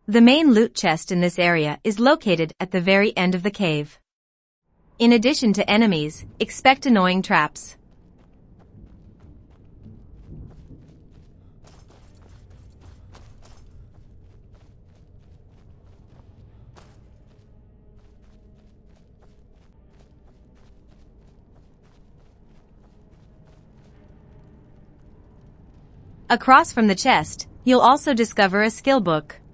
The main loot chest in this area is located at the very end of the cave. In addition to enemies, expect annoying traps. Across from the chest, you'll also discover a skill book.